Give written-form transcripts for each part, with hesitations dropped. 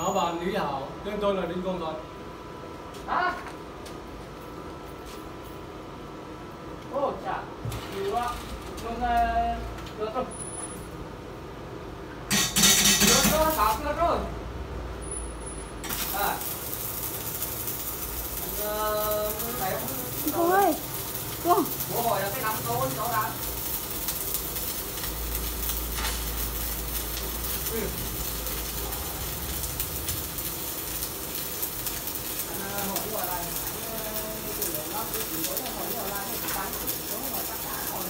Chào bạn Lý Hảo, tên tôi là Đinh Công Thuận. Hả? Ô chà, nhiều quá. Mình được rồi. Được rồi, sạc được rồi. À. Mình thấy Cô ơi. Cô. Cô hỏi là cái nắm câu đâu ra? Hỏi gọi lại chủ yếu nó cứ chỉ có hỏi gọi lại thì bán số hỏi tất cả rồi.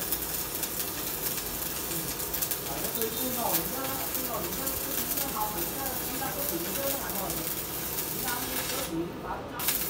Hỏi nó cứ nổi nó học nó ta có chỉ cho nó hỏi. Chúng ta có chỉ bán nó